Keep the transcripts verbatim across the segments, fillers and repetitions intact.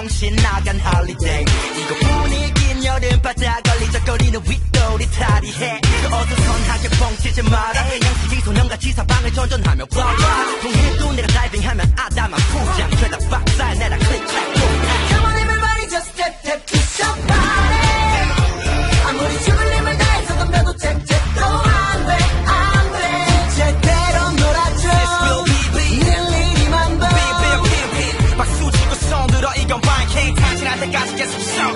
정신 나간 홀리데이 이거 분위기는 여름바다 걸리적거리는 윗돌이 탈의해 어수선하게 뻥치지 마라 양식이 소년같이 사방을 전전하며 블라블라 동해도 내가 다이빙하면 아담한 포장 죄다 박살 내라 클릭 클릭 Come on everybody just step step to somebody 아무리 죽을 힘을 다해서 덤벼도 잽잽도 안돼 안돼 제대로 놀아줘 늘 일이만 봐 박수 치고 손 들어 이건 파이팅 탄진할 때까지 계속 써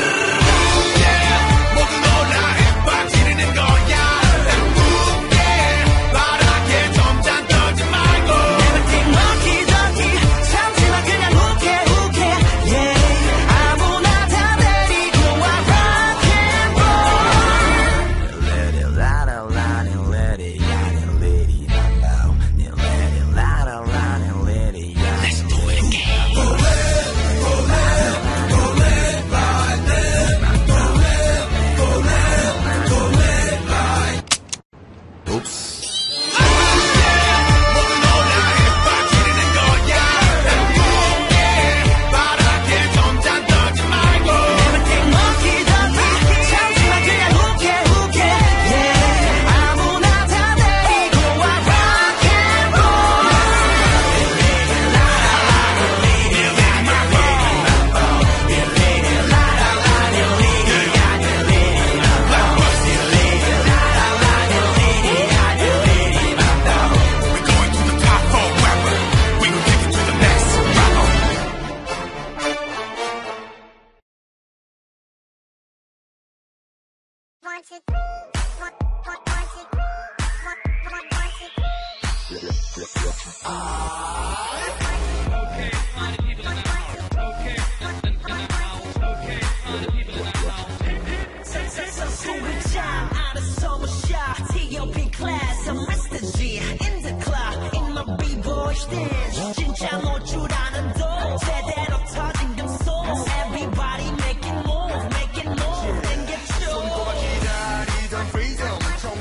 진짜 놀 줄 아는 도 제대로 터진 금속 Everybody making moves, making moves 땡겨줘 손꼽아 기다리던 freedom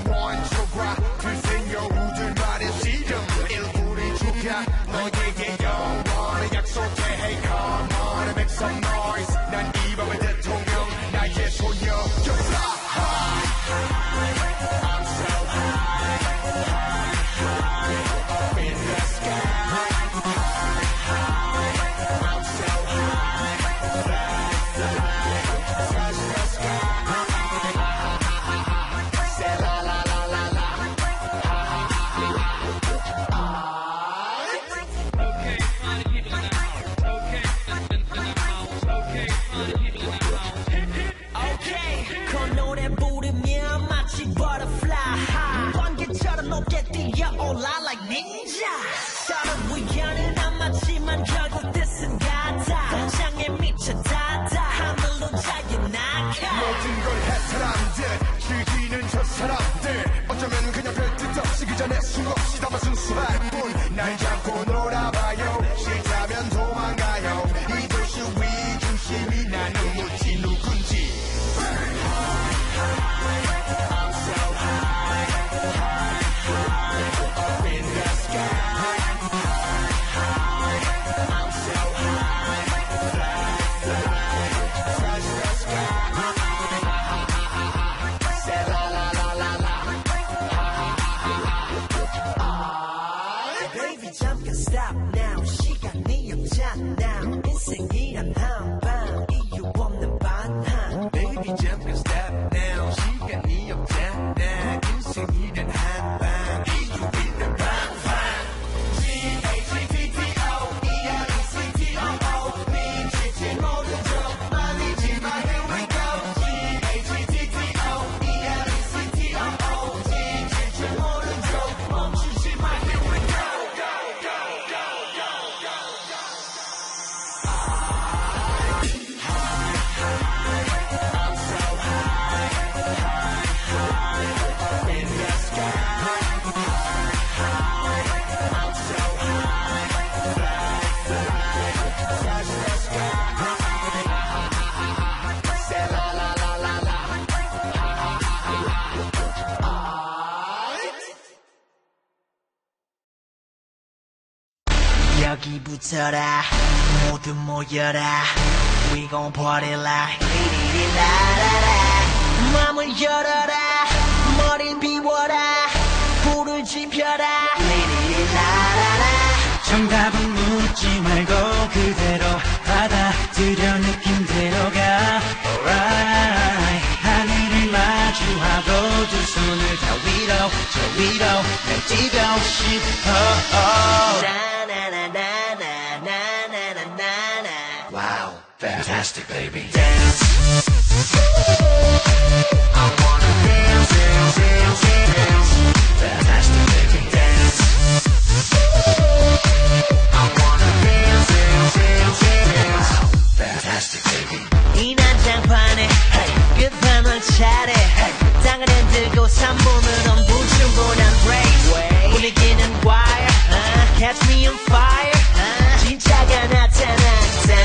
정원초과 들생겨 우들 말의 시름 일부리 주가 너에게 영원을 약속해 Hey come on and make some noise 난 이 밤의 대통령 나의 소녀 You're fly I'm so high up in the sky 번개처럼 높게 뛰어올라 like ninja 서로 우연은 남았지만 결국 뜻은 같아 공장에 미쳐 닿아 하늘로 자유 나가 모든 걸 해탈한 듯 즐기는 저 사람들 어쩌면 그냥 별뜻 없이 그 전에 수없이 담아 순수할 뿐날 잡고 놀아봐요 싫다면 도망가요 이 도시 위 중심이 나는 묻지 누군지 I'm so high up in the sky I'm 여기부터라 모두 모여라 We gon' party like 리리리라라라 맘을 열어라 머리를 비워라 불을 지펴라 리리리라라라 정답은 묻지 말고 그대로 받아들여 느낌대로 가 Alright 하늘을 마주하고 두 손을 다 위로 저 위로 날 뛰고 싶어 나나나나나나나나나 Wow, fantastic baby. Dance I wanna dance, dance, dance, dance. Fantastic baby. Dance I wanna dance, dance, dance, dance. Wow, fantastic baby. 이 난장판에 끝판왕 차례 땅을 흔들고 삼 분은 불충분한 race 분위기는 wire uh, Catch me on fire uh, 진짜가 나타났다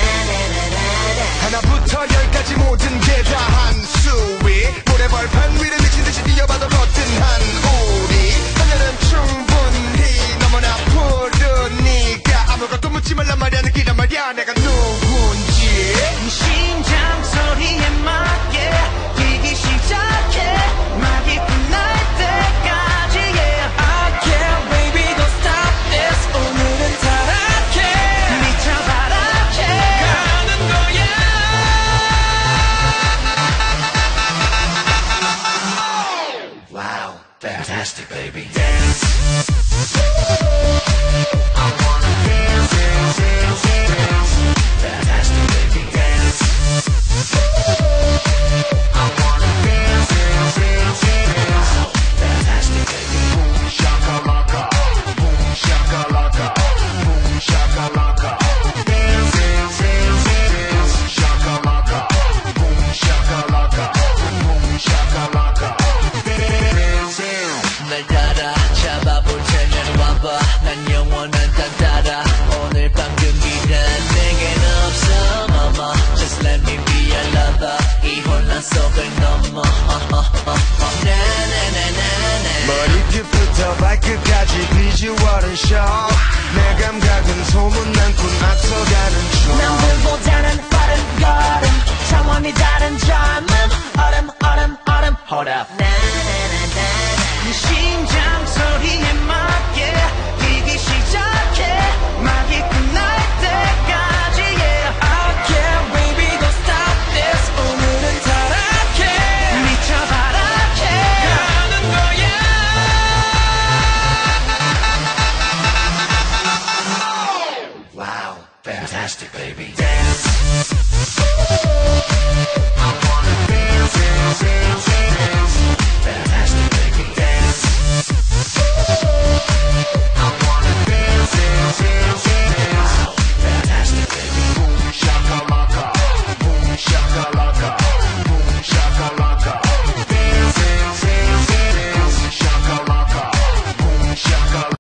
하나부터 열까지 모든 게 다 한수위 모래벌판 위를 미친듯이 뛰어봐도 거뜬한 우리 하늘은 충분히 너무나 푸르니까 아무것도 묻지 말란 말이야 느끼란 말이야 내가 누군지 심장 소리에 맞게 뛰기 시작해 막이 끝날 때까지 yeah I can't baby don't stop this 오늘은 타락해 미쳐 바라게 가는 거야 Wow, fantastic baby. Dance I wanna dance, dance, dance, dance. Fantastic baby. Dance I wanna dance, dance, dance, dance. Wow, fantastic baby. Boom shakalaka, boom shakalaka, boom shakalaka. Dance, dance, dance, dance. Shakalaka, boom shakalaka, boom shakalaka. Dance, dance. 날 따라 잡아볼 테면 와봐 난 영원한 딴따라 오늘 밤 경기는 내겐 없어 mama Just let me be your lover 이 혼란 속을 넘어 나나나나나 머리끝부터 발끝까지 비주얼은 shock 내 감각은 소문난꾼 앞서가는 중 남들보다는 빠른 걸음 차원이 다른 젊음 얼음 얼음 얼음 Hold up 나나나나나